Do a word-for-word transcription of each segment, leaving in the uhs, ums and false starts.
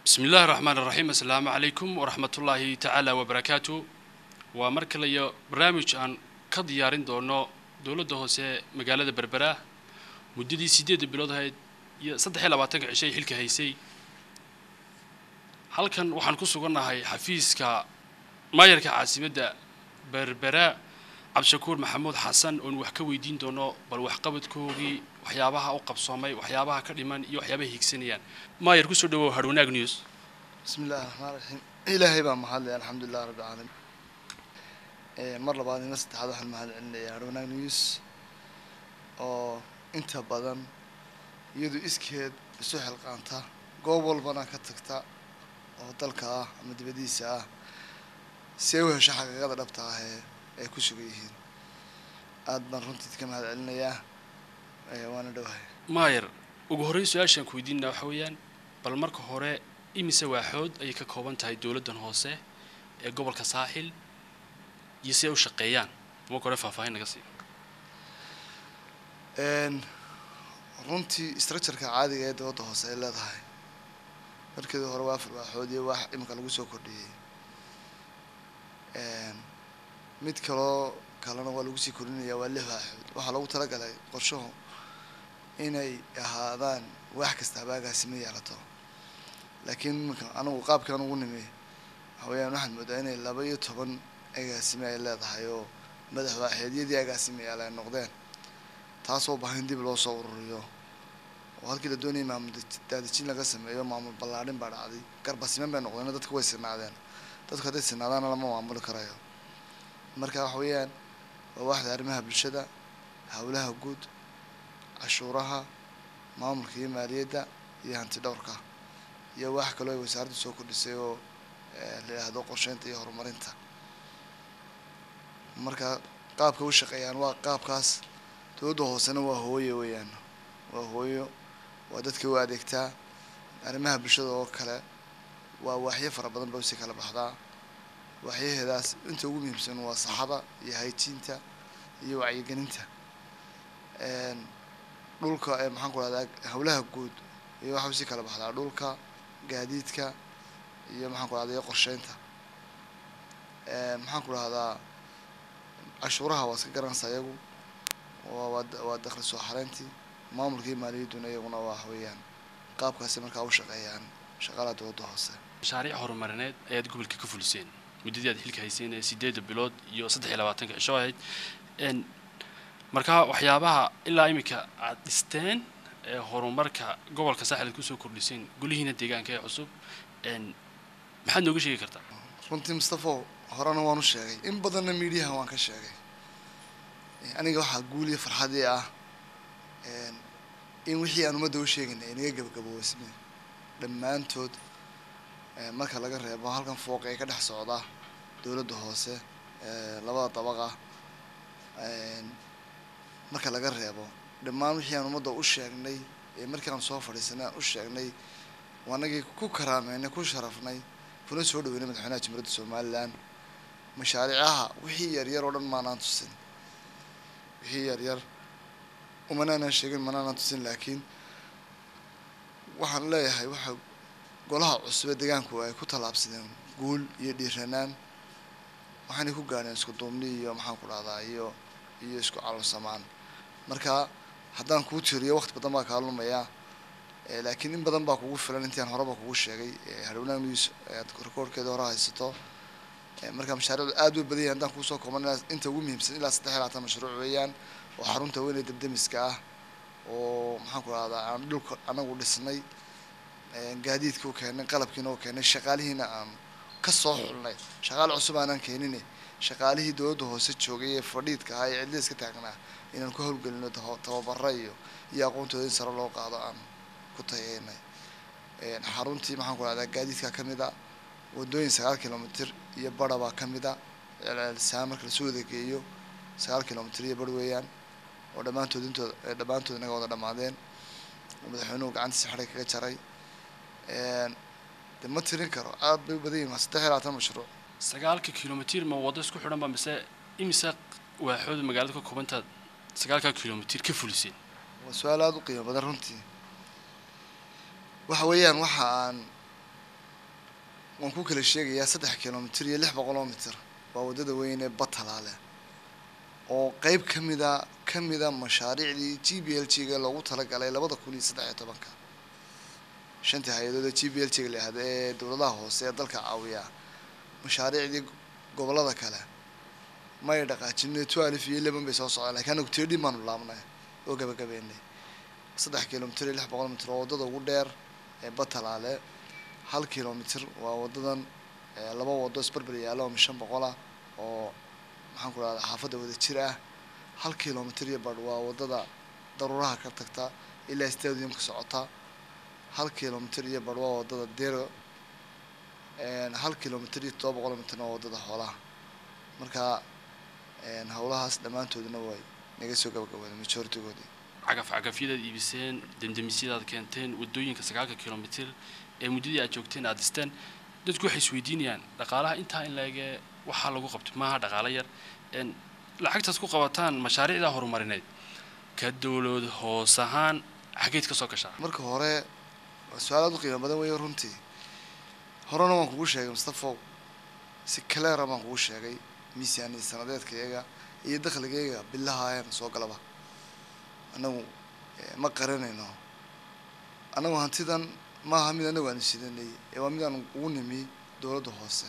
بسم الله الرحمن الرحيم. السلام عليكم ورحمة الله تعالى وبركاته. ومركل يا برنامج عن كديارين دونو دولة هوسة مقالة بربرة مدتي سيدة بلاد هاي صدق حلا بعتقد شيء حلك هيسي هل كان وحن كسو قلنا هاي حفيز ك ما يركع عاصمة بربرة عبد الشكور محمود حسن ونوحكوي دين دونو بل وحقبت كوغي وحيابها أو قبصامي وحيابها كلمان يوحيابه هيكسينيان ما يركسو دو هروناق نيوز. بسم الله الرحمن الرحيم. إلهي بقى محل الحمد لله رب العالمين. إيه مرة بعد الناس تحدث عن محل عندي هروناق نيوز أو أنت بدن يدو إسكيد بسوح القانتا قبل بنا كتكتا أو تلقى مدبديسة سويها شحق غدا ربطها هي كوشو جيهين أد مرنتي كم هذا علنا يا وانا دوها ماير وجهري سؤال شان كويدين نوحويان بالمرك هراء إمسى واحد أي ككوبان تاي دولة دنهاسة قبل كساحل يسيو شقيان مو كره فافاين نقصي إن runtii structure-ka caadiga ee dawladda hoose ay leedahay markii hore waa afar waaxood iyo wax imika lagu soo kordhiyay een mid kale kalena waa lagu sii kordhinayaa waa lix waaxood waxa lagu talagalay qorshahu inay ahaadaan wax kasta baagaasimo yeelato laakiin anagu qaabkan ugu nimay hawayaan waxaan moodaa inay laba iyo toban agaasimo ay leedahay oo madax waaxeedyadii agaasimo ay noqdeen taasoo baahan dib loo soo ururiyo oo halkii la doonayay maamul daadajin laga sameeyo maamul ballaarin baa dhacday garbasiman bay noqdeen dadku way sinaadeen dadku hadday sinaadaan lama maamuli karayo marka waxa weeyaan waa waaxda arrimaha bulshada hawlaha guud cashuuraha maamulka iyo maaliyadda iyo hanti dhowrka iyo wax kale oo wasaaraddu soo kordhisay oo la yiraahdo qorsheynta iyo horumarinta marka qaabka u shaqeeyaan waa qaabkaas dawladda hoosena waa hooyo weeyaan waa hooyo waa dadka u adeegtaa arrimaha bulshada oo kale waa waaxyo fara badan baa si kala baxdaa waaxyaheedaas inta ugu muhiimsan waa saxada iyo haytiinta iyo wacyigelinta een dhulka ee maxaan ku raaddaa hawlaha guud iyo waxa si kala baxdaa dhulka gaadiidka iyo maxaan ku raaddaa qorsheynta een maxaan ku raaddaa cashuuraha waa iska garanaysaa iyagu waa dakhli soo xareyntii maamulkii maaliyadduna iyaguna waa hawayaan qaabkaasi markaa u shaqeeyaan shaqaalaha dawladda hoose mashaariic horumarineed ayaad gobolka ka fuliseen muddadii aad xilka hayseen ee sideed bilood iyo saddex iyo labaatanka cisho ahayd een markaa waxyaabaha ilaa imika aad dhisteen ee horumarka gobolka saaxil ku soo kordhiseen gulihiina deegaanka ee cusub een maxaad nooga sheegi kartaa runtii Mustafa horena waan u sheegay in badanna miidiyaha waan ka sheegay aniga waxa guul iyo farxad ah een in wixii aan umada u sheegnay inaga gabagaboosmay dhamaantood ee marka laga reebo halkan fooq ee ka dhex socda dawladda hoose ee labada dabaqa een marka laga reebo dhamaan wixii aan umada u sheegnay ee markii aan soo fadhiisanay u sheegnay waanagii ku karaameynay ku sharafnay kuna soo dhaweynay madaxweynaha Jamhuuriyadda Soomaaliland mashaariicaha wixii yar yar oo dhan maanaan tusin wixii yar yar umanana sheegin manana tusin laakiin waxaan leeyahay waxa golaha cusub ee deegaanku ay ku talaabsadeen guul iyo dhiiranaan waxaan ku gaareen isku duubni iyo maxaan ku raaddaa iyo iyo isku caloolsamaan marka haddaan ku tiriyo waqti badan baa ka lumaya ee laakiin in badan baa kugu filan intii aan horeba kugu sheegay Haruna News ee rekoorkeeda hore haysato marka mashaariicdu aad u badan haddaan ku soo koobnaa inta ugu muhiimsan ilaa saddex iyo labaatan mashruuc weeyaan oo xarunta weyn ee debdemiska ah oo maxaan ku raaddaa aan dhulka anagu dhisnay ee gaadiidka u keenay qalabkiina u keenay shaqaalihiina aan ka soo xulnay shaqaal cusub aanan keenin shaqaalihii dawladda hoose joogay ee fadhiidka ah ee cidliska taagnaa inaan ku hawlgelino tababaro iyo iyo aqoontooda in sare loo qaado aan ku tayeynay ee xaruntii maxaan ku raaddaa gaadiidka kamid ah wadooyin sagaal kiiloomitir iyo badha baa kamid ah ee marka la soo wadeegeeyo sagaal kiiloomitir iyo badh weeyaan oo dhamaantood intooda dhamaantood inaga wada dhamaadeen madaxweynuhu gacantiisa xarig kaga jaray een de ma tirin karo aad bay badan yihiin saddex iyo labaatan mashruuc sagaalka kiiloomitir ma wado isku xidhan ba mise imisa waaxood magaalada ka koobantaad sagaalka kiiloomitir ka fuliseen waa su'aal aad u qiimo badan runtii waxa weeyaan waxa aan waan ku kala sheegayaa saddex kilomitir iyo lix boqol oo mitir waa waddada weyn ee Batalaale oo qayb ka mida ka mida mashaariicdii G B L G-ga loogu talagalay labada kun iyo saddex iyo tobanka shanta hay'adood ee G B L G-ga la yiraahdo ee dowladaha hoose ee dalka caawiya mashaariicdii gobolada kale ma ay dhaqaajinay twelve iyo eleven bay soo socdaan laakiin anagu thirteen baan laabnay oo gabagabeynay saddex kilomitir iyo lix boqol mitir oo waddada ugu dheer ee Batalaale hal kilomitir waa waddadan laba waddo isbarbar yaalo oo shan boqol ah oo maxaan ku raadaa xaafadda wada jir ah hal kilomitir iyo badh waa waddada daruuraha ka tagta ilaa stadium ka socota hal kilomitir iyo badh waa waddada Dero een hal kilomitir iyo todoba boqol mitir waa waddada xoolaha marka een hawlahaas dhamaantoodna way naga soo gabagabeeyeen majority-goodii cagaf cagafyada iibiseen damdamisyada keenteen waddooyinka sagaalka kilomitir ee muddadii aad joogteen aad dhisteen dadku waxay isweydiinayaan dhaqaalaha intaa in laga waxa lagu qabto maaha dhaqaale yar in lacagtaas ku qabataan mashaariicda horumarineed ka dawlad hoos ahaan xageed ka soo gashaa marka hore su'aalaad qiimo badan way runtii horena waan kugu sheegay Mustafa si kale rabaan kugu sheegay miisaaniyad sanadeedkayga iyo dakhligayga billaha ayaan soo galaba anagu ma qaranayno anagu hantidan maaha mid anagu aan sidanay ee waa mid aan ugu nimi dowladda hoose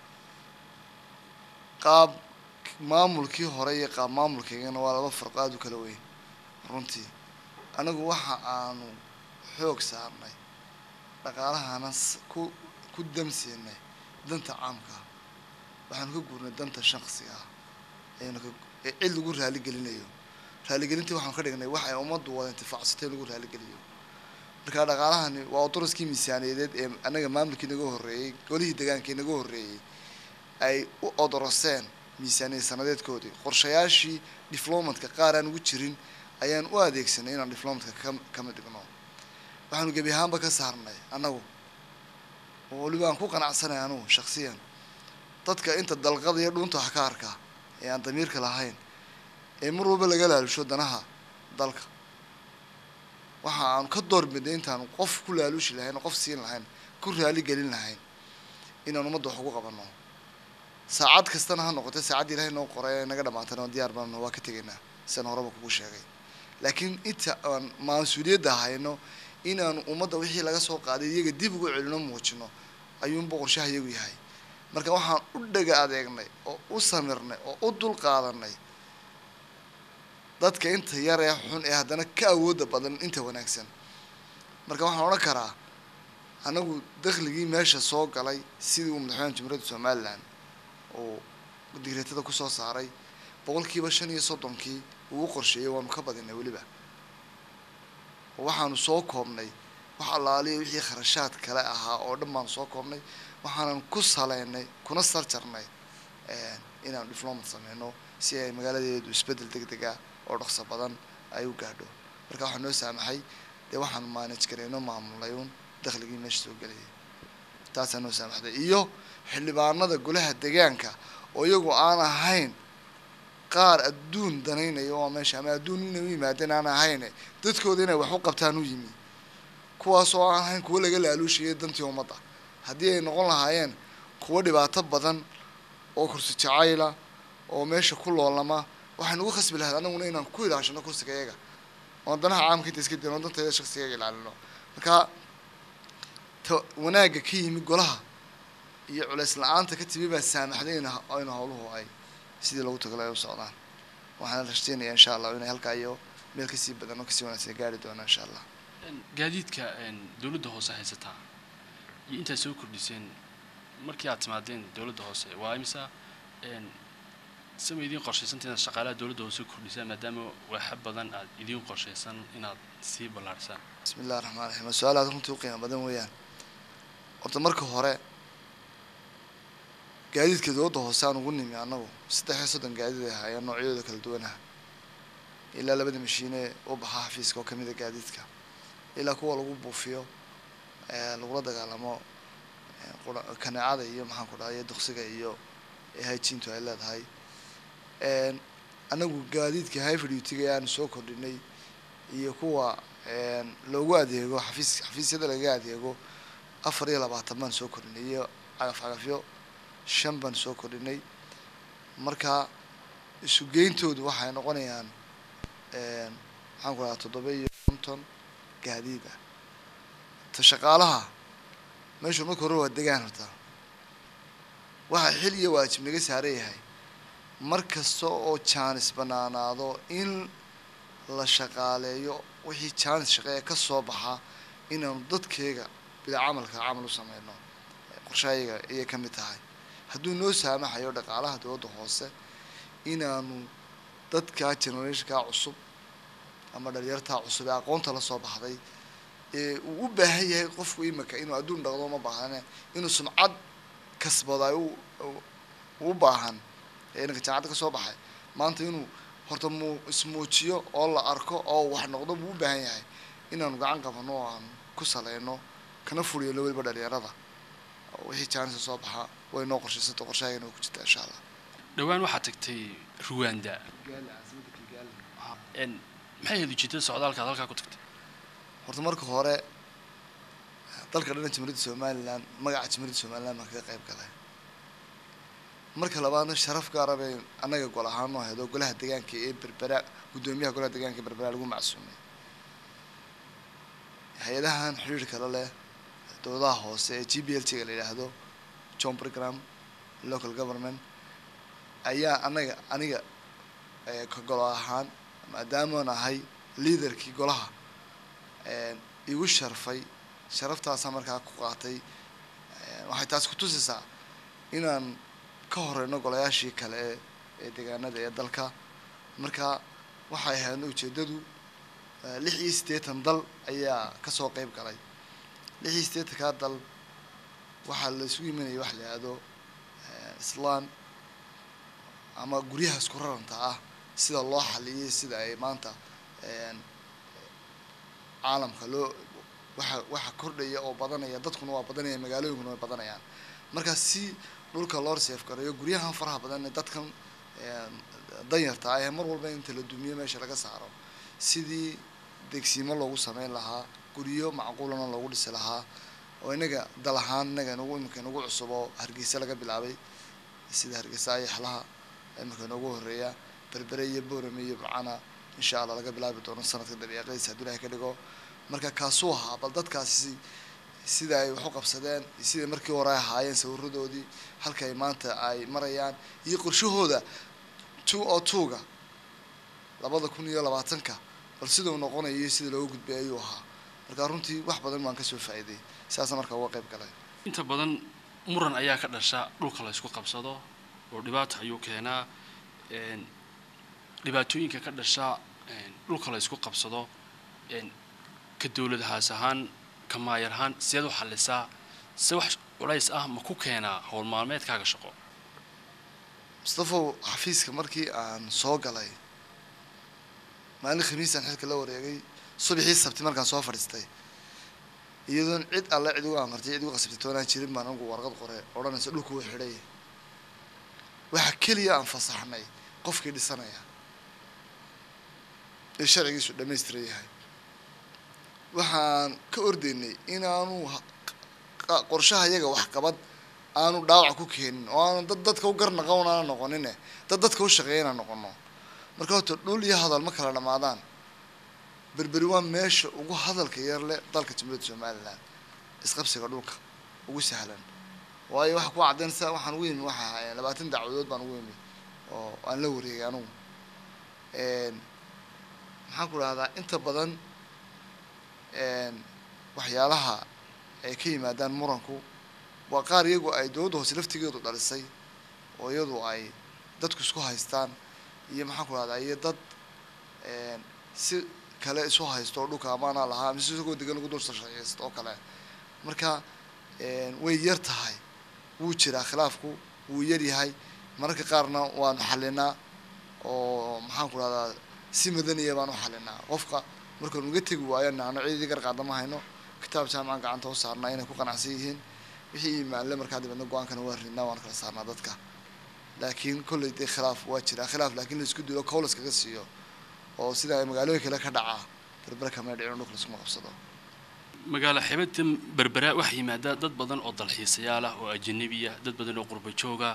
qaab maamulkii hore iyo qaab maamulkaygana waa laba farq aad u kala weyn runtii anagu waxa aanu xoog saarnay dhaqaalahana ku ku damsiinay danta caamka waxaan ka guurnay danta shakhsiga ah ee cid lagu raali gelinayo raali gelintii waxaan ka dhignay wax ay ummaddu wada intifaacsatay lagu raali geliyo marka dhaqaalahani waa duriskii miisaaniyadeed ee anaga maamulkii naga horeeyay golihii deegaankii naga horeeyay ay u odoroseen miisaaniyad sanadeedkoodii qorshayaashii diplomatka qaar aan ugu jirin ayaan u adeegsanay inaan diplomatka ka mid dhigno waxaanu gebi ahaanba ka saarnay anagu oo waliba aan ku qanacsanay anigu shakhsiyan dadka inta dalqada iyo dhunta wax ka arka ee aan damiirka lahayn ee mar walba laga laalusho danaha dalka waxa aan ka doorbidnay intaan qof ku laalushi lahayn qof siin lahayn ku raali gelin lahayn inaan ummadda wax ugu qabano saacad kastana ha noqoto saacad ilaahay noo qoray naga dhamaatana diyaar baan waa ka tegaynaa san horeba kugu sheegay laakiin inta aan mas'uuliyadda hayno inaan ummadda wixii laga soo qaaday iyaga dib ugu celino muujino ayuun boqorshaha iyagu yahay marka waxaan u dhaga adeegnay oo u samirnay oo u dul qaadanay dadka inta yar ee xun ee haddana ka awoodda badan inta wanaagsan marka waxaan odhan karaa anagu dakhligii meesha soo galay sidii uu madaxweynaha jamhuuriyadda Somaliland oo digreetada ku soo saaray boqolkiiba shan iyo soddonkii uu qorsheeyay waanu ka badinay waliba waxaanu soo koobnay wax allaaliyo wixii kharashaad kale ahaa oo dhan baan soo koobnay waxaanan ku saleynay kuna sarjarnay inaan diplomat sameyno si ay magaaladeedu isbedel degdeg ah oo dhaqso badan ay u gaadho marka waxaan noo saamaxay dee waxaan manage gareyno maamulay uun dakhligii meesha soo gelayay taasaan noo saamaxday iyo xildhibaanada golaha deegaanka oo iyagu aan ahayn qaar adduun danaynayo oo meesha ama adduun inay u yimaadeen aan ahayn dadkooda inay wax u qabtaan u yimi kuwaas oo aan ahayn kuwa laga laaluushayo dantii ummadda haddii ay noqon lahaayeen kuwa dhibaato badan oo kursi jacayla oo meesha ku loolama waxaan ugu khasbi lahayd anaguna inaan ku ilaashano kursiga iyaga oo danaha caamka inta iska dino dantayda shakhsiga ilaalino marka wanaagga ka yimi golaha iyo culays la-aanta ka timi baa saamaxday in ayna howluhu ay sidii loogu tagalay u socdaan waxaan rajaynayaa insha allah inay halkaa iyo meel kasii badan oo kasii wanaagsan gaari doonaan insha allah gaadiidka dowladda hoose haysataa iyo intaad soo kordhiseen markii aad timaadeen dowladda hoose waa imisa sama idiin qorshaysantii inaad shaqaalaha dowladda hoose kordhisaan maadaama waaxa badan aad idiin qorshaysan inaad sii ballaarisaan bismillahi raxmaan raxiim su-aal aad runtii u qiimo badan weeyaan horta marka hore gaadiidka dowladda hoose aan ugu nimi annagu saddex iyo soddon gaadiid ay ahaayeen noocyadooda kala duwanaha ilaa labada mashiine u baxa xafiiska oo kamid a gaadiidka ilaa kuwa lagu buufiyo lagula dagaalamo kaneecada iyo maxaan ku dhahay duqsiga iyo hygiene-tu ay leedahay anagu gaadiidka heavy duty-ga aan soo kordhinay iyo kuwa loogu adeego xafiis xafiisyada laga adeego afar iyo labaatan baan soo kordhinay iyo cagaf cagafyo shan baan soo kordhinay marka isu geyntoodu waxay noqonayaan maxaan ku radaa toddoba iyo konton gaadiid ah ta shaqaalaha meeshu marka hore waa degaan horta waxaa xil iyo waajib naga saaran yahay mar kasta oo jaanis banaanaado in la shaqaaleeyo wixii jaanis shaqeeya ka soo baxa inaanu dadkeega bila camalka camal u sameyno qorshayaga ayay ka mid tahay hadduu noo saamaxayo dhaqaalaha dowladda hoose inaanu dadka generationka cusub ama dhalinyarta cusub ee aqoonta la soo baxday ee uu u baahan yahay qofku imika inuu adduun dhaqdo ma baahane inuu sumcad kasbaday uu u baahan ee inka jaacad ka soo baxay maanta inuu horta mu ismuujiyo oo la arko oo wax noqdo buu u baahan yahay inaanu gacan qabano oo aan ku saleyno kana fuliyo weliba dhalinyarada wixii jaanis soo baxa way noo qorshaysato qorshahayna ku jirta insha Allah dhawaan waxaa tagtay Rwanda en maxay ahayd ujeedada socdaalka halka ku tagtay horta marka hore dalka dhan Jamhuuriyadda Soomaaliland magaca Jamhuuriyadda Soomaaliland ma ka qayb galay marka labaadna sharaf gaar ah bay anaga gol ahaan oo heedo golaha deegaanka ee Berbera gudoomiyaha golaha deegaanka ee Berbera lagu macsuumay hay'adahan xiriirka la leh dowladaha hoose ee G B L T ga la yiraahdo Joint Program Local Government ayaa anaga aniga ee ka gol ahaan maadaama aan ahay leaderkii golaha ee igu sharfay sharaftaas markaa ku qaatay waxay taas ku tusaysaa inaan ka horeyno golayaashii kale ee deegaanada ee dalka marka waxay ahayd ujeedadu lix iyo siddeetan dal ayaa ka soo qayb galay lix iyo siddeetan ka dal waxa la isugu yimaanay wax la yiraahdo islaan ama guryaha isku raranta ah sida loo xaliyay sida ay maanta een caalamka loo waxa waxa kordhaya oo badanaya dadkuna waa badanaya magaalooyinkuna waa badanayaan marka si dhulka loo safe gareeyo guryahan faraha badan ee dadkan een danyarta ah mar walba inta la dumiyo meesha laga saaro sidii degsiimo loogu sameyn lahaa guryo macquulana loogu dhisi lahaa oo inaga dal ahaan inaga nagu imika nagu cusub oo Hargeysa laga bilaabay sida Hargeysa ay xalaha imika nagu horeeya Berbera iyo Boorame iyo Burcana insha Allah laga bilaabi doono sanadka dabiiciisa haddii Ilaahay ka dhigo marka kaasoo ahaa bal dadkaasi sida ay wax u qabsadeen sida markii hore ahaayeen sawiradoodii halka ay maanta ay marayaan iyo qorshahooda two o two ga labada kun iyo labaatanka bal sida uu noqonayo sida loo gudbay ayuu ahaa marka runtii wax badan waan ka soo faa'iiday sidaas marka uga qayb galay inta badan muran ayaa ka dhasha dhulka la isku qabsado oo dhibaato ayuu keenaa een dhibaatooyinka ka dhasha een dhulka la isku qabsado een ka dawladahaas ahaan ka maayarhaan sidoo xallisaa si wax culays ah ma ku keenaa hawl maalmeedkaaga shaqo Mustafa xafiiska markii aan soo galay maalin khamiisaan xilka la wareegay subaxii sabti markaan soo fadhiistay iyadoon cid alle cid ugu amartay cid ugu qasabtay toonaan jirin baan ugu warqad qoray odhanaysa dhulku wuu xidhay waxa kaliya aan fasaxnay qofkii dhisanaya ee sharcigiisu dhameystiran yahay waxaan ka ordaynay inaanu qorshaha iyaga wax qabad aanu dhaawac ku keenin oo aanu dad dadka u garnaqoon aan noqonin dad dadka u shaqeeyana noqono marka horta dhul iyo hadal ma kala dhamaadaan berberi waa meesha ugu hadalka yar leh dalka Jamhuuriyadda Soomaaliland isqabsiga dhulka ugu sahlan waayo waxa ku cadeynaysa waxaan ugu yimid waxa ahaayeen labaatan dacwadood baan ugu yimid oo aan la wareegay anigu een maxaan ku raahdaa inta badan een waxyaalaha ay ka yimaadaan muranku waa qaar iyagu ay dowladda hoose laftigeedu dhalisay oo iyadu ay dadku isku haystaan iyo maxaan ku raahdaa iyo dad een si kale isu haysto dhulka amaana lahaa mise isagoo degan ugu dul shaqeysto oo kale marka een way yar tahay wuu jiraa khilaafku wuu yar yahay mararka qaarna waan xalinaa oo maxaan ku raahdaa si madaniya baan u xalinaa qofka markaan uga tagi waayana aan ciidii gar qaadama hayno kitaab jaamacan gacanta u saarnaa inay ku qanacsan yihiin wixii maalle markaa dibadna go'aankana waa rinaa waan kala saarnaa dadka laakiin kulli dee khilaaf waa jiraa khilaaf laakiin la isku dilo kowlas kaga siiyo oo sida ay magaalooyinka kale ka dhacaa Berbera kama dhicin dhulka isku qabsado magaalo xeebta berbera waxa yimaada dad badan oo dalxiisayaal ah oo ajnabi ah dad badan oo qurbo jooga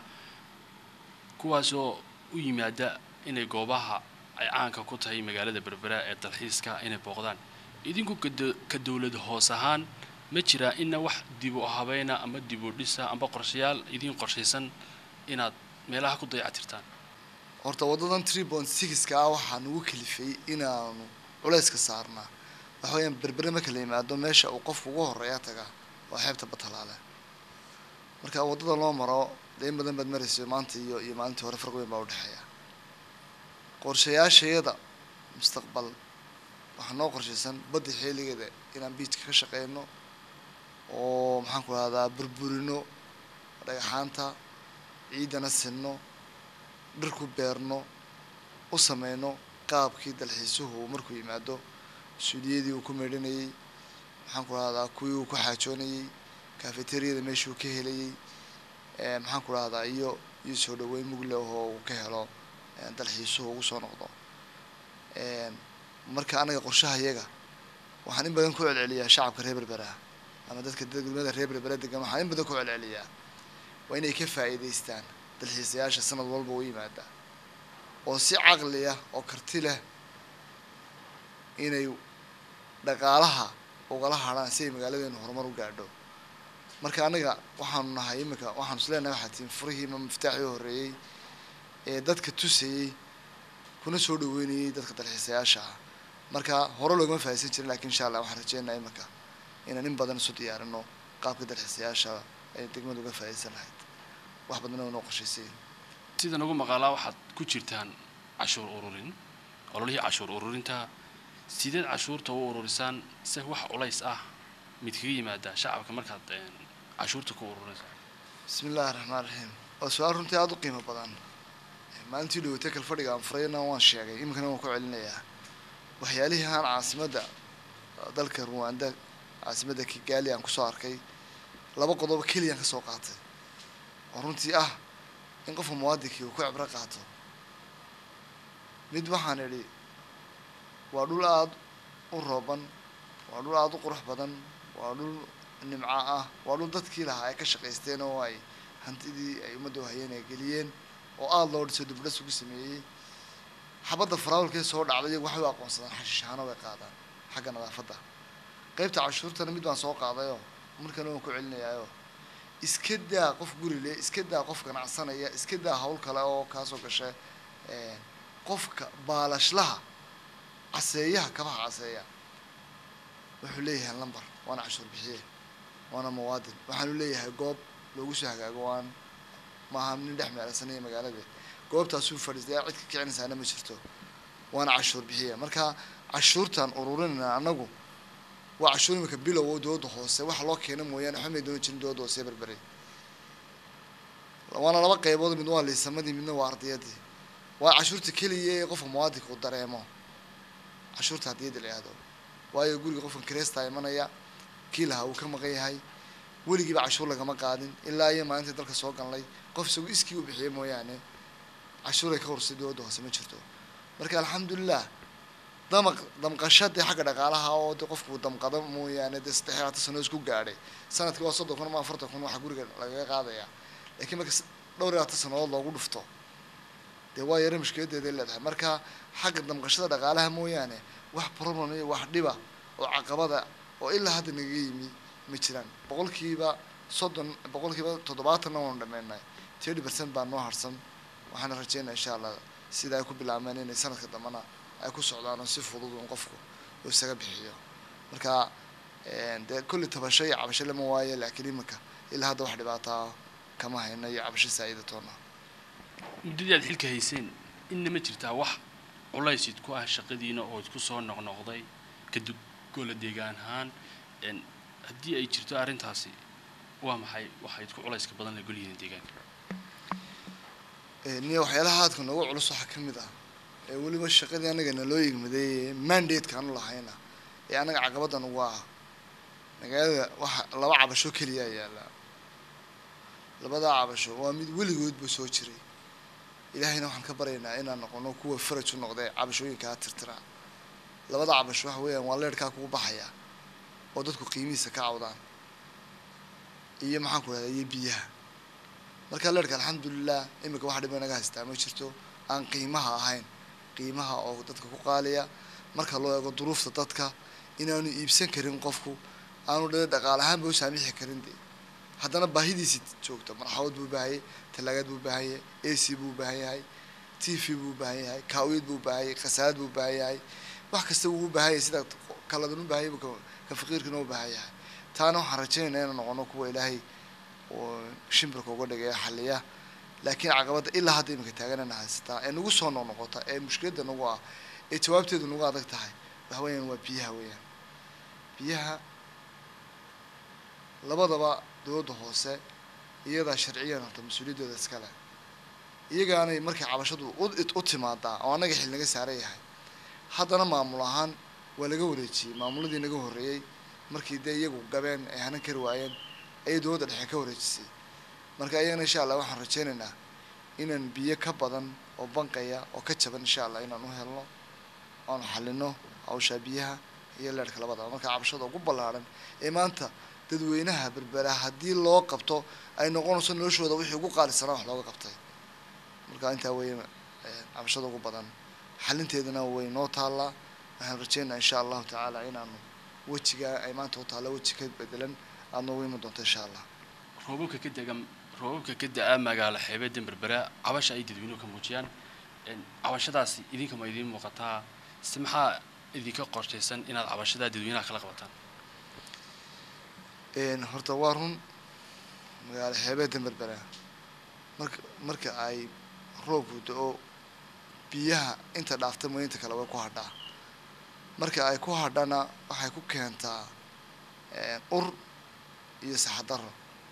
kuwaas oo u yimaada inay goobaha ay caanka ku tahay magaalada berbera ee dalxiiska inay booqdaan idinku ka dawlad hoos ahaan ma jira in wax dib u habeena ama dib u dhisa ama qorshayaal idin qorshaysan inaad meelaha ku dayactirtaan horta wadadan three point six ka waxaan ugu kalifay inaanu culayska saarnaa waxa weeyaan berbera marka la yimaado meesha uu qofku ugu horeeya taga waa xeebta Batalaale marka wadada loo maro deyn badan bad marayso maanta iyo iyo maalintii hore farq weyn baa u dhaxeeya qorshayaasheeda mustaqbal waxaan noo qorshaysan badda xilligeeda inaan beachka ka shaqeyno oo maxaan ku raahdaa burburino dhagaxaanta ciidana sinno dhir ku beerno u sameyno qaabkii dalxiisuhu markuu yimaado suudiyadii uu ku meedhanayay maxaan ku raahdaa kuwii uu ku xaajoonayay cafeteriada meeshuu ka helayay ee maxaan ku raahdaa iyo iyo soo dhaweyn mugle oo uu ka helo dalxiisuhu ugu soo noqdo ee marka anaga qorshaha iyaga waxaan in badan ku celceliyaa shacabka reer berbera ama dadka degmada reer berbera degan waxaan in badan ku celceliyaa waa inay ka faa'iideystaan dalxiisayaasha sanad walba u yimaada oo si caqli ah oo karti leh inay dhaqaalaha ugala hadhaan si ay magaaladeenu horumar u gaadho marka anaga waxaanu nahay imika waxaanu isleenahay waxaa tiin furihii ma miftaaxii horeeyay ee dadka tusayay kuna soo dhaweynayay dadka dalxiisayaasha ah marka hore loogama faa'iideysan jirin laakiin insha Allah waxaan rajeynayaa imika inaan in badan isu diyaarino qaabka dalxiisayaasha ay degmadu uga faa'iideysan lahayd wax badan oo noo qorshaysay sida nagu maqaalaa waxaad ku jirtaan cashuur ururin ololihii cashuur ururinta sideed cashuurta u ururisaan si wax culays ah mid kaga yimaada shacabka markaad cashuurta ku ururinayso bismillaahir rahmaanir rahiim oo su'aal runtii aad u qiimo badan maalintii dhawatay kal fadhiga aan furayna waan sheegay imkana waan ku celinayaa waxyaalihii aan caasimadda dalka Rwanda caasimadda Kigali aan ku soo arkay laba qodob kaliya ka soo qaatay oo runtii ah in qof muwaadinka uu ku cibro qaato mid waxaan idhi waa dhul aad u rooban waa dhul aad u qurux badan waa dhul nimco ah waa dhul dadkii lahaa ay ka shaqaysteen oo ay hantidii ay ummadda hayeen ay geliyeen oo aad loo dhisay dib u dhis ugu sameeyay xabadda faraawilkee soo dhacday iyagu waxay u aqoonsadaan xashiishaano way qaadaan xagga nadaafadda qaybta cashuurtana mid baan soo qaadayoo markana waan ku celinayaayo iska daa qof guri leh iska daa qof ganacsanaya iska daa hawl kale oo kaasoo gashay qofka baalashlaha caseeyaha kabaha caseeya wuxuu leeyahay lambar waana cashuur bixiye waana muwaadin waxaanu leeyahay goob loogu soo hagaago waan maaha nin dhex meelasanaya magaalada goobtaasuu fadhiistay cid ka kicinaysaana ma jirto waana cashuur bixiye marka cashuurtan ururinayna anagu waa cashuur imika bilow dowladda hoose waxa loo keenay mooyaane waxa may doon jirin dowladda hoose berbere waana laba qaybood mid waa liisamadii midna waa ardiyadii waa cashuurta kaliya ee qofka muwaadinka uu dareemo cashuurta hadiyada la yiraahdo waayo guriga qofka kireesta imanaya kiilaha uu ka maqan yahay weligiiba cashuur lagama qaadin ilaa iyo maalinta dalka soo ganlay qof isagu iskii u bixiyay mooyaane cashuur ay ka horsay dowladda hoose ma jirto marka alxamdulillah damaq damqashada xagga dhaqaalaha oo qofku damqado mooyaane de saddex iyo labaatan sano isku gaadhay sanadkii waa soddon kun ama afartan kun waxa guriga laga qaadaya laakiin marka dhowr iyo labaatan sano loogu dhufto de waa yara mushkiladeeda leedahay marka xagga damqashada dhaqaalaha mooyaane wax problem iyo wax dhiba oo caqabada oo ilaa hadda naga yimi ma jiraan boqolkiiba soddon boqolkiiba toddobaatan waan dhameynay thirty percent baan noo harsan waxaan rajeynayaa insha Allah sida ay ku bilaabmeen inay sanadka dambana ay ku socdaan si fudud oo qofku uu isaga bixiyo marka ee de kulli tabashay cabasho lama waayo laakiin imika ilaa hadda wax dhibaato kama hayna iyo cabasho saayidatoona muddadii aad xilka hayseen inna jirtaa wax culaysid ku ah shaqadiina oo isku soo noqnoqday kadib gool deegaan ahaan in haddii ay jirto arintaasi waa maxay waxay ku culayska badan la goliyin deegaanka ee niyo waxyaalaha aadka noogu culus waxa kamid ah ee waliba shaqadii anaga naloo yigmaday mandate kan lahayna ee anaga caqabadan waa magaalada waxa laba cabasho kaliya yaala labada cabasho waa mid weligood ba soo jiray ilaahayna waxaan ka baryaynaa inaan noqono kuwa faraj u noqday cabashooyinka tirtira labada cabasho waxa weeyaan waa leerka kugu baxaya oo dadku qiimihiisa ka cawdaan iyo maxaan ku rahdaa iyo biyaha marka leerka alxamdulilah imika wax dhiba naga haystaa ma jirto aan qiimaha ahayn qiimaha oo dadka ku qaaliya marka loo eego duruufta dadka inaanu iibsan karin qofku aanu dhaqaale ahaan buu saamixi karin de haddana baahidiisa joogto marxawad buu baahayay talaagad buu baahayay ac buu baahayay tv buu baahayay kaawid buu baahayay qasaad buu baahayay wax kasta uu baahayay sida kaladan u baahayay ka faqiirkana u baahayay taana waxaan rajaynaynaa inaan noqono kuwa ilaahay oo shimbirka uga dhigay xalliya laakiin caqabada ilaa hadda imika taaganana haystaa ee nagu soo noqnoqota ee mushkiladda nagu ah ee jawaabteedu nagu adag tahay waxa weeyaan waa biyaha weeyaan biyaha labadaba dowladda hoose iyadaa sharciyan horta mas-uuliyadooda iskale iyagaanay markay cabashadu u timaadaa oo annaga xil naga saaran yahay haddana maamul ahaan waa laga wareejiyey maamuladii naga horreeyey markii dee iyagu gabeen ay hanan kari waayeen ayay dowladda dhexe ka wareejisay marka iyagana insha allah waxaan rajaynaynaa inaan biyo ka badan oo banqaya oo ka jaban insha allah inaan u helno oanu xallino hawshaa biyaha iyo leerhka labadaba marka cabashada ugu ballaaran ee maanta dadweynaha berbera haddii loo qabto ay noqonayso noloshooda wixii ugu qaalisanaa wax looga qabtay marka intaa weeye cabashada ugu badan xalinteedana way noo taallaa waxaan rajaynayaa insha allahu tacaala inaanu wejigaa ay maanta u taalla weji ka bedelan aada noogu iman doonto insha allah roobabka ka degan roobabka ka da-a magaalo xeebeedda berbera cabasha ay dadweynuhu ka muujiyaan cabashadaasi idinka ma idiin muuqataa si maxaa idinka qorshaysan inaad cabashadaa dadweynaha kala qabataan horta waa run magaalo xeebeedda berbera marka marka ay roobku da-o biyaha inta dhaafta mooyinta kale way ku hadhaa marka ay ku hadhana waxay ku keentaa ur iyo saxadaro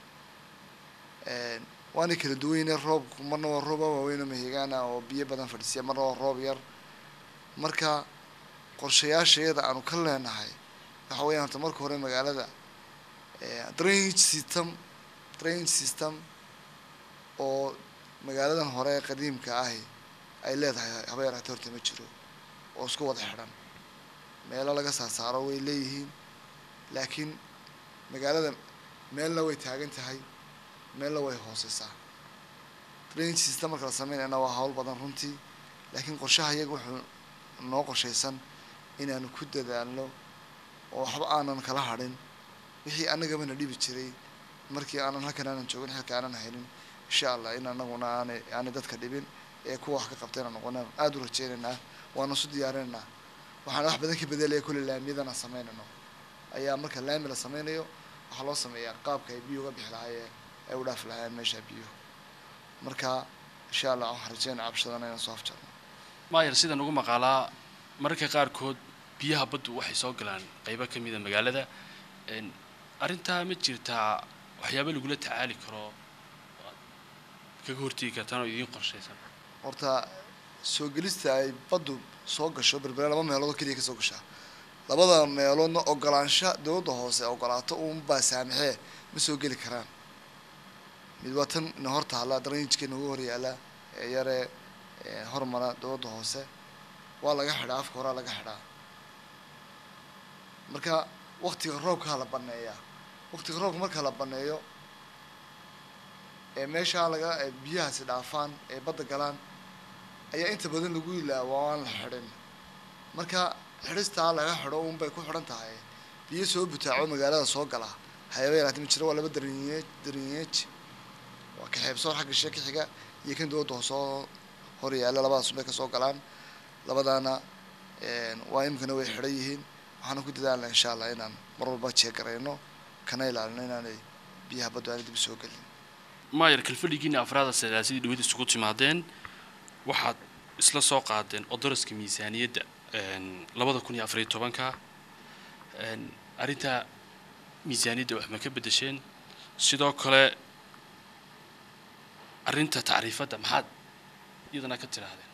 waana kala duweyne roobku marna waa rooba waaweyn oo mahigaana oo biyo badan fadhiisiya marna waa roob yar marka qorshayaashayada aanu ka leenahay waxa weeyaan horta marka hore magaalada drainage system drainage system oo magaaladan hore ee qadiimka ahi ay leedahay haba yaraatee horta ma jiro oo isku wada xidhan meelo laga saasaaro way leeyihiin laakiin magaalada meelna way taagan tahay meelna way hooseysaa drainage system marka la sameynayna waa hawl badan runtii laakiin qorshaha iyaga wuxuu noo qorshaysan inaanu ku dadaalno oo waxba aanan kala hadhin wixii annagabana dhibi jiray markii aanan halkan aanan joogin xilka aanan haynin insha allah in anaguna aanay aanay dadka dhibin ee kuwa wax ka qabtayna noqonaan aada u rajaynaynaa waana isu diyaarinaynaa waxaana wax badan ka bedelaya kulli laamiyadana sameynayno ayaa marka laami la sameynayo waxaa loo sameeyaa qaabka ay biyo uga bixi lahaayeen ay u dhaafi lahaayeen meesha biyo marka insha allah waxaan rajaynaa cabashadana inaan soo afjarno maayar sidan ugu maqaalaa mararka qaarkood biyaha baddu waxay soo galaan qaybo ka mida magaalada arrintaa ma jirtaa waxyaaba lagula tacaali karo kaga hortegi kartaan oo idiin qorshaysan horta soo gelista ay baddu soo gasho berbera laba meelood oo keliya ka soo gashaa labada meeloodna ogolaansha dowladda hoose ogolaato uunbaa saamixee ma soo geli karaan mid waa tan ina hor taalla drainajka nagu hor yaala ee yaree hormara dowladda hoose waa laga xidhaa afka horaa laga xidhaa marka waktiga roobkaa la baneeyaa waktiga roobka marka la baneeyo ee meeshaa laga biyahaasi dhaafaan ee badda galaan ayaa inta badan lagu ilaawa aan la xidhin marka xidhistaa laga xidho uun bay ku xidhan tahay biyo soo butaaco magaalada soo gala hayaba yaraatee ma jiro waa laba darinye darinyeej waa ka xeebsoor xagga shee ka xiga iyo kan dowladda hoosoo hor yaalla labadaas unbay kasoo galaan labadaana waa imikana way xidhan yihiin waxaana ku dadaalna insha allah inaan mar walba jeegarayno kana ilaalino inaanay biyaha baddu aanay dib soo gelin maayar kalfadhigiina afraada salaasadii dhawada isugu timaadeen waxaad isla soo qaadeen odoroska miisaaniyadda labada kun iyo afar iyo tobanka arrintaa miisaaniyadda wax ma ka beddesheen sidoo kale arrinta tacriifadda maxaad iyadana ka tidhaahdeen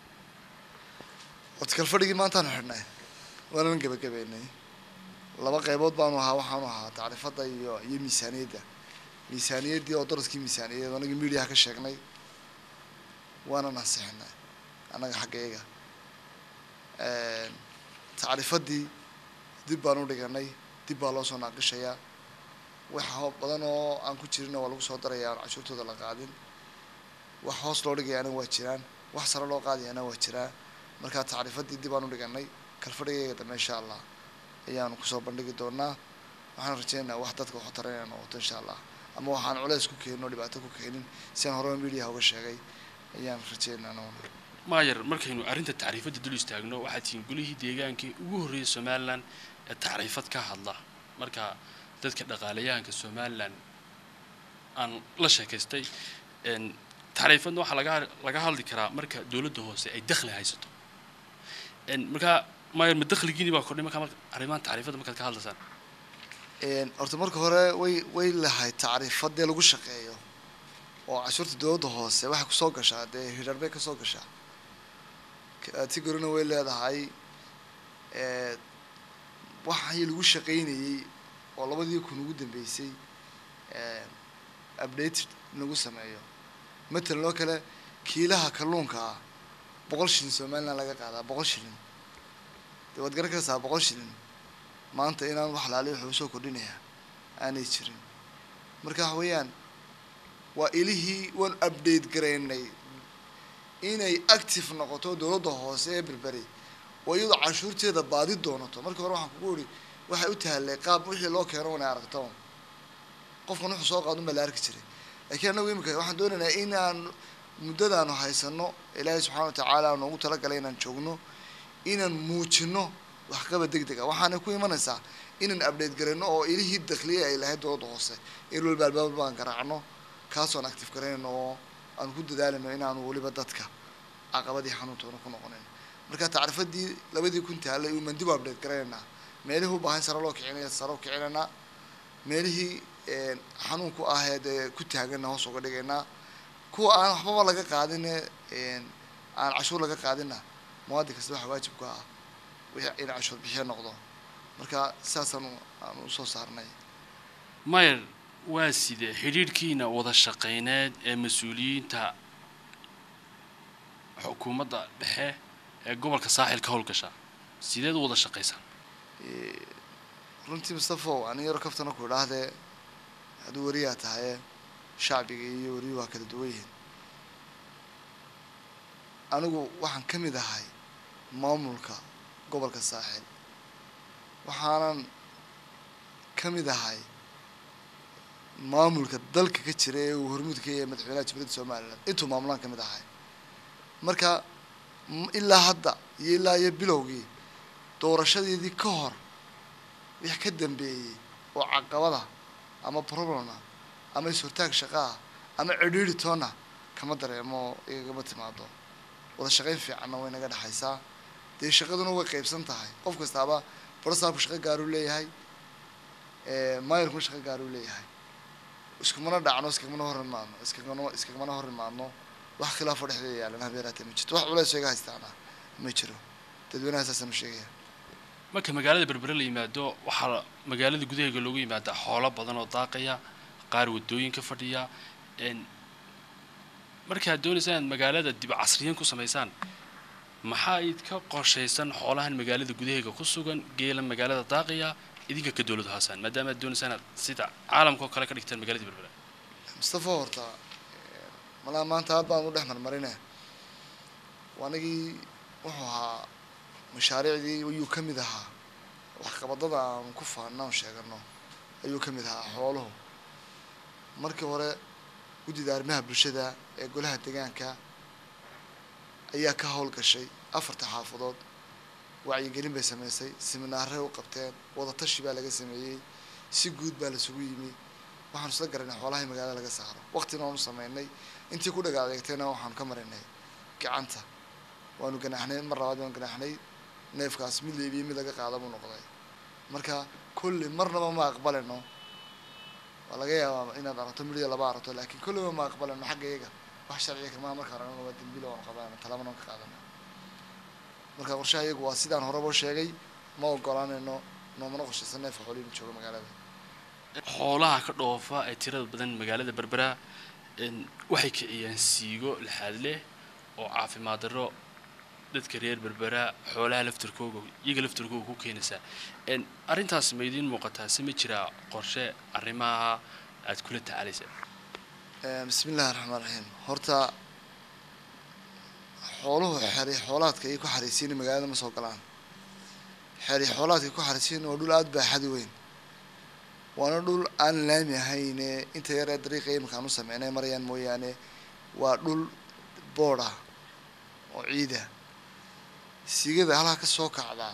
horta kalfadhigii maantaanu xidhnay waanan gebagabeynay laba qaybood baanu ahaa waxaanu ahaa tacriifadda iyo iyo miisaaniyadda miisaaniyaddii oo daraskii miisaaniyad anaga mediaha ka sheegnay waana nasixinay annaga xaggayaga tacriifaddii dib baan u dhiganay dib baa loo soo naaqishayaa waxa badan oo aan ku jirina waa lagu soo darayaa aan cashuurtooda la qaadin wax hoos loo dhigayaana waa jiraan wax sare loo qaadayaana waa jiraa markaa tacriifadii dib aan u dhiganay kalfadhigayga dambe insha allah ayaanu kusoo bandhigi doonaa waxaan rajeynayaa wax dadka wax taranaya noqoto insha allah ama waxaan culays ku keenin oo dhibaato ku keenin si aan horeba media uga sheegay ayaan rajeynayaa maayar markaynu arrinta tacriifadda dul istaagno waxaa tihiin golihii deegaankii ugu horreeyay somalilan ee tacriifad ka hadla marka dadka dhaqaalayahanka somalilan aan la sheekaystay tacriifadna waxaa laga laga hadli karaa marka dowladda hoose ay dakhli haysato marka maayar ma dakhligiini baa kordhay marka arrimahan tacriifadda markaad ka hadlaysaan horta marka hore way way lahay tacriifadee lagu shaqeeyo oo cashuurta dowladda hoose waxay kusoo gashaa dee hirar bay kasoo gashaa categorina way leedahay waxii lagu shaqaynayey oo labadii kun ugu dambeysay updated lagu sameeyo matalan oo kale kiilaha kalluunka ah boqol shilin somaliland laga qaadaa boqol shilin dee waad garan karaysaa boqol shilin maanta inaan wax laali wuxuu soo kordhinayaa aanay jirin marka waxa weeyaan waa ilihii waan update garaynay inay active noqoto dowladda hoose ee berberi oo iyadoo cashuurteeda baadi doonato markii hore waxaan kugu iri waxay u tahalay qaab wixii loo keeno inay aragto qofkan wuxuu soo qaadun baa la arki jiray laakiin annagu imika waxaan doonaynaa inaan muddadaanu haysano ilaahay subxana watacaala noogu talagalay inaan joogno inaan muujino waxqabad deg deg ah waxaana ku imanaysaa inaan update garayno oo ilihii dakhliye ay lahayd dowladda hoose in walba albaab baan garaacno kaasoon active garaynayno oo aan ku dadaalino inaanu weliba dadka caqabadii xanuuntoona ku noqonayn marka tacriifadii labadii kun taallay umaan dib u update garaynaynaa meelihii u baahan sare loo kicinaya sare u kicinaynaa meelihii xanuunku ahayd ee ku taagana hoos uga dhigaynaa kuwa aan waxbaba laga qaadine aan cashuur laga qaadina muwaadin kasta waxa waajibka ah wixii in cashuur bixiya noqdo marka saasaan aan usoo saarnay mayer waa sidee xidhiidhkiina wada shaqayneed ee mas-uuliyiinta xukuumadda dhexe ee gobolka saaxil ka howlgasha sideed u wada shaqaysaan runtii mustafo ani yaro kaftana ku idhaahdee hadduu wariyaa tahaye shacbiga iyo wariyuhu waa kala duwan yihiin anigu waxaan ka mid ahay maamulka gobolka saaxil waxaanan ka mid ahay maamulka dalka ka jira ee uu hormuudka yahay madaxweynaha jamhuuriyadda somaliland intuu maamulaan ka mid ahay marka ilaa hadda iyo ilaa iyo bilowgii doorashadeedii ka hor wix ka dambeeyey oo caqabada ama problema ama is-hortaag shaqaa ama cidhiidhi toona kama dareemo igagama timaado wada shaqayn fiicanna way naga dhexaysaa dee shaqaduna way qaybsan tahay qof kastaaba barasaabku shaqo gaaruu leeyahay maayarkuna shaqo gaaruu leeyahay iskumana dhacno iskagamana hor imaadno iskagamana iskagamana hor imaadno wax khilaafo dhexdeeda yaalan habeeraatee ma jirto wax culays iga haystaana ma jiro dadweynaha saasaan u sheegaya marka magaalada berbere la yimaado waxaa magaalada gudaheega loogu yimaadaa xoolo badan oo daaqaya qaar wadooyinka fadhiya markaad doonaysaan inaad magaalada dib casriyan ku samaysaan maxaa id ka qorshaysan xoolahan magaalada gudaheega ku sugan geela magaalada daaqaya idinka ka dowlad haasaan maadaama aad doonaysaan inaad sida caalamka oo kale ka dhigtaan magaalada berbere mustafa horta malaa maanta aad baan u dhex marmarine anigii wuxuu ahaa mashaariicdii ayuu ka mid ahaa waxqabadada aan ku faanno aan sheegano ayuu ka mid ahaa xooluhu markii hore guddida arrimaha bulshada ee golaha deegaanka ayaa ka howlgashay afarta xaafadood wacyigelin bay sameysay siminaarey u qabteen wadatashi baa laga sameeyey si guud baa lasugu yimi waxaanu isla garanay xoolaha in magaalada laga saaro waqtina waanu sameynay intii ku dhaga adeegtayna waxaanu ka marinay gacanta waanu ganaxnay mar labaad waanu ganaxnay neefkaas mid leebiye mid laga qaada buu noqday marka kulli marnaba ma aqbaleno waa laga yaabaa inaad aragto midhiya laba aragto laakiin kulliba ma aqbaleno xagga iyaga wax sharciya kamaa marka aragno waa dambiilo aan qabana talaabana ka qaadana marka qorshaha iyagu waa sidaan horeba sheegay ma ogolaanayno noomana qorshaysan neefka xoolihiinu jooga magaalada xoolaha ka dhoofa ee tirada badan magaalada berbera waxay kiciyaan siigo laxaad leh oo caafimaad darro dadka reer berbera xoolaha laftirkooga iyaga laftirkooga ku keenaysaa een arrintaas ma idiin muuqataa si ma jira qorshe arrimaha aad kula tacaalaysaa bismillahi raxmaan raxiim horta xooluhu xeri xoolaadka ay ku xariisiin magaalada ma soo galaan xeri xoolaadka ku xariisiin oo dhul aad baaxad weyn waana dhul aan laami ahayn inta yar ee dariiqa imkaan u sameynay marayaan mooyaane waa dhul boodh ah oo ciida sigada halkaa ka soo kacda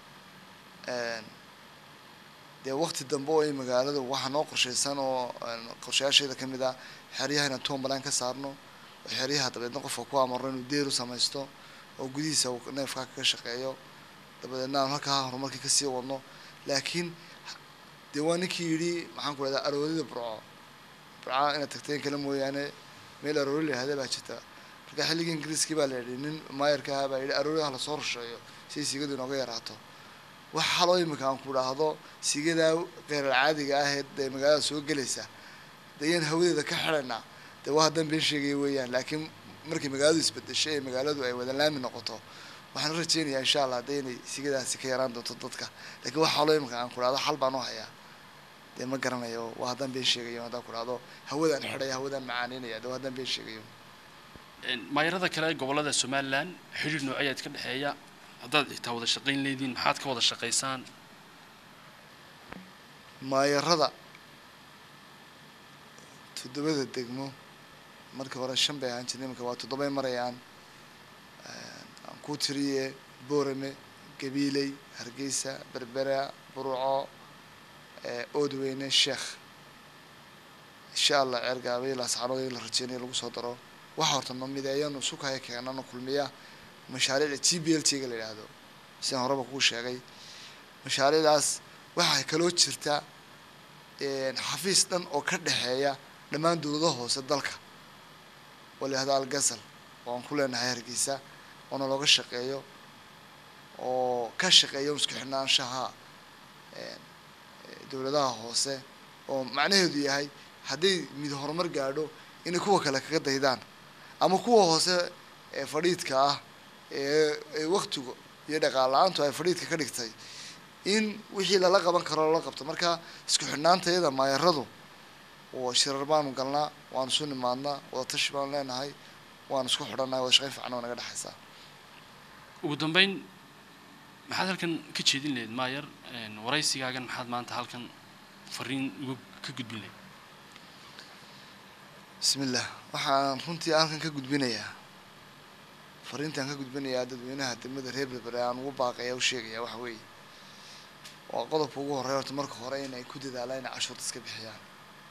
dee waqti dambe oo ay magaalada waxaa noo qorshaysan oo qorshayaasheeda ka mid ah xeryaha inaan toombalaan ka saarno oo xeryaha dabeedna qofka ku amarno inuu deer u samaysto oo gudihiisa uu neefkaa kaga shaqeeyo dabadeedna aan halkaa horumarkii kasii wadno laakiin dee waa ninkii yidhi maxaan ku rahdaa aroorida burco burca inaad tagteen kale mooyaane meel aroori la yihahda baa jirta marka xilligii ingiriiskii baa la yidhi nin maayarka ahaa baa yidhi arooridaha lasoo rusheeyo si sigadu inooga yaraato wax haloo imika aan ku idhaahdo sigadaa qeyral caadiga ah ee dee magaalada soo gelaysa dee yaan hawadeeda ka xidhaynaa dee waa haddaan been sheegaya weeyaan laakiin markii magaaladu isbedeshay ee magaaladu ay wada laami noqoto waxaan rajeynayaa insha allah dee inay sigadaasi ka yaraan doonto dadka laakiin wax haloo imika aan ku idhahdo xal baan u hayaa dee ma garanayo waa haddaan been sheegayo haddaan ku idhahdo hawadaan xidhaya hawadaan macaaneynaya dee waa haddaan been sheegayo maayarada kale gobolada somaliland xiriir noocayaad ka dhexeeya haddaad xitaa wada shaqayn leediin maxaad ka wada shaqaysaan maayarada toddobada degmo markii hore shan bay ahaan jirnay iminka waa toddobay marayaan aan ku tiriye boorame gabiiley hargeysa berbera burco oodweyne sheekh insha allah ceergaabay laascaanood la rajeynaya lagu soo daro waxa horta no mideeyanu sukaya keenano kulmiya mashaariic g b l t ga la yidhaahdo sidaan horeba kuu sheegay mashaariicdaas waxay kaloo jirta xafiis dhan oo ka dhexeeya dhammaan dowladaha hoose dalka oo la yihahdo algasal oo aan ku leenahay hargeysa oona looga shaqeeyo oo ka shaqeeyo isku xidhnaanshaha dowladaha hoose oo macnaheedu yahay hadday mid horumar gaadho inay kuwa kale kaga daydaan ama kuwa hoose ee fadhiidka ah ee waktigu iyo dhaqaal la-aantu ay fadhiidka ka dhigtay in wixii lala qaban karo lala qabto marka isku xidhnaantayada maayaradu oo shirar baanu galnaa waanu isu nimaadnaa wadatashi baanu leenahay waanu isku xidhannahay wada shaqayn fiican oo naga dhexaysaa ugu dambeyn maxaad halkan ka jeedin lahayd maayar waraysigaagan maxaad maanta halkan fariin uga ka gudbin lahayd bismillah waxaan runtii halkan ka gudbinayaa fariintaan ka gudbinayaa dadweynaha degmada reer berbera aan ugu baaqaya u sheegaya waxa weeye waa qodobka ugu horreya horta marka hore in ay ku dadaalaan inay cashuurta iska bixiyaan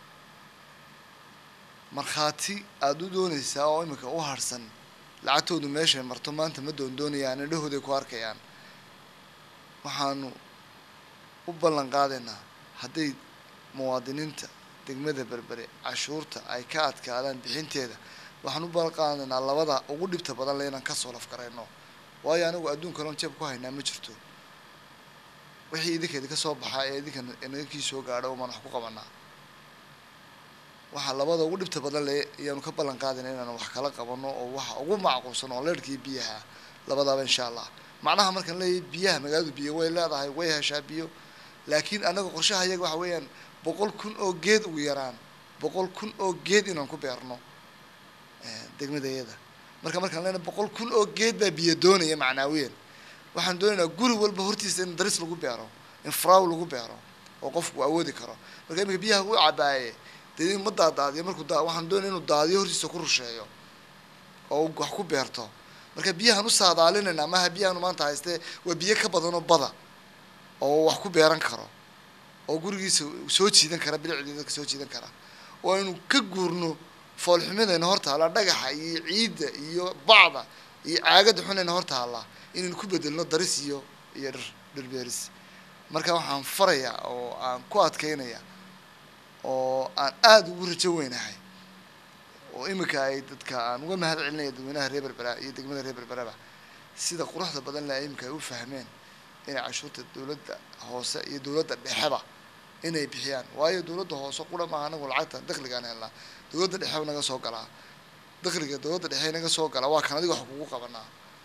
markhaati aada u doonaysaa oo imika u harsan lacagtoodu meeshay marto maanta ma doondoonayaan indhahooday ku arkayaan waxaanu u ballan qaadaynaa hadday muwaadiniinta degmada berbere cashuurta ay ka adkaadaan bixinteeda waxaan u ballan qaadaynaa labada ugu dhibta badan le inaan kasoo lafgarayno waayo anigu adduunka loon jeeb ku haynaa ma jirto wixii idinka idinka soo baxaa ee idinka inankii soo gaadho umaan wax ku qabanaa waxaa labada ugu dhibta badan le ayaanu ka ballan qaadayna inaan wax kala qabano oo waxa ugu macquulsan oo leerhkii biyaha labadaaba insha allah macnaha markaan leeyahay biyaha magaaladu biyo way leedahay way heshaa biyo laakiin anaga qorshaha iyaga waxa weeyaan boqol kun oo geed ugu yaraan boqol kun oo geed inaan ku beerno degmadayada marka markaan leenahay boqol kun oo geed baa biyo doonaya macnaawiyan waxaan doonaynaa guri walba hortiisa in daris lagu beero in fraw lagu beero oo qofku awoodi karo marka imika biyaha u cabaaye dee ma daadaadiyo markuu da waxaan doonaya inuu daadiyo hortiisa ku rusheeyo oo wax ku beerto marka biyahan u saadaalinayna maaha biyahan maanta haystee waa biyo ka badan oo bada oo wax ku beeran karo oo gurigiisa soo jiidan kara bilicdeeda ka soo jiidan kara oo aynu ka guurno foolxumadayna hor taalla dhagaxa iyo ciidda iyo bacda iyo caagada xunayna hor taalla inaynu ku bedelno daris iyo iyo dhir dhirbeeris marka waxaan farayaa oo aan ku adkaynaya oo aan aada ugu rajo weynahay oo imika ay dadka aan uga mahad celinaya dadweynaha reer berbera iyo degmada reer berberaba sida quruxda badan le imika ay u fahmeen inay cashuurta dowladda hoose iyo dowladda dhexeba inay bixiyaan waayo dowladda hoose qura maaha anagu lacagta dakhligaan helnaa dowladda dhexe naga soo galaa dakhliga dowladda dhexe naga soo galaa waa kan adiga wax kugu qabanaa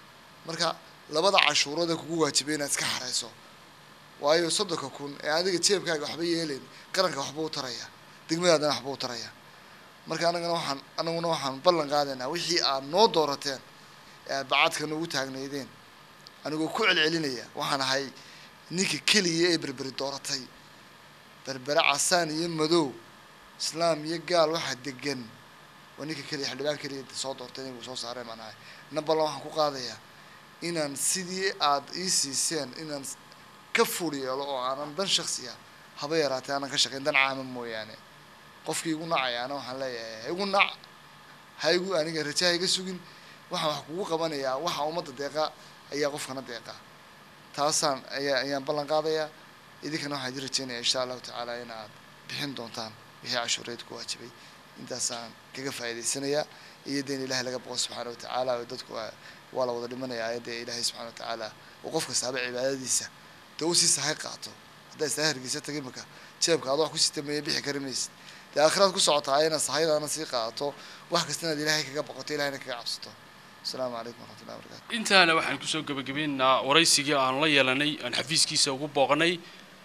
marka labada cashuurood ee kugu waajibay inaad iska xareyso waayo soddonka kun ee adiga jeebkaaga waxba yeelayn qaranka waxba u taraya degmadaadana waxba u taraya marka anagana waxaan anaguna waxaan ballan qaadaynaa wixii aad noo doorateen ee aad bacadka noogu taagnaydeen anigoo ku celcelinaya waxaan ahay ninka keliya ee berberi dooratay berbere casaan iyo madow islaam iyo gaal waxa degan waa ninka keliya xildhibaan keliya soo doortay inuu soo saareen baan ahay naballan waxaan ku qaadayaa inaan sidii aad ii siiseen inaan ka fur yeelo oo aanan dan shaksiya haba yaraatee aanan ka shaqayn dan caama mooyaane qofkii igu nacayaana waxaan leeyahay igu nac ha igu aniga rajaha iga sugin waxaan wax kugu qabanayaa waxa ummadda deeqa ayaa qofkana deeqa taasaan ayaa ayaan ballan qaadayaa idinkana waxaan idin rajaynayaa insha allahu tacaala in aad bixin doontaan wixii cashuureed ku waajibay intaasaan kaga faa'iidaysanayaa iyo deen ilaahay laga boqo subxaana wa tacaala oo dadku waa la wada dhimanayaa aayadda ilaahay subxana wa tacaala oo qof kastaaba cibaadadiisa dee uu sii sahay qaato haddaa istaa hargeysa tagi marka jeebka adoo wax ku sii tameeya bixi kari maysid dee aakhiraad ku socotaa ayna sahaydaana sii qaadato wax kasta inaad ilaahay kaga boqoto ilahayna kaga cabsato asalaamu calaykum waraxmatullahi wabarakatu intaana waxaan kusoo gabagabeynaa waraysigii aan la yeelanay aan xafiiskiisa ugu booqanay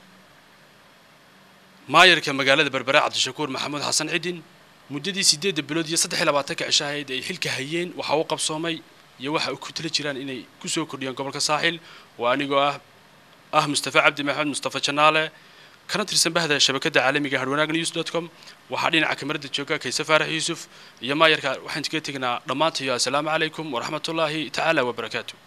maayarka magaalada berbera cabdishakuur maxamuud xasan cidin muddadii sideedda bilood iyo saddex iyo labaatanka cisho ahayd ay xilka hayeen waxa uu qabsoomay iyo waxa uu ku tala jiraan inay kusoo kordhiyaan gobolka saaxil waa anigoo ah ah mustafa cabdi maxamed mustafa janaale kana tirsan bahda shabakada caalamiga harwanaag news dot com waxaa dhinaca kamarada jooga kaysa faarax yuusuf iyo maayarka waxaan kaga tegnaa dhammaantayo assalaamu calaykum waraxmatullaahi tacaala wabarakaatu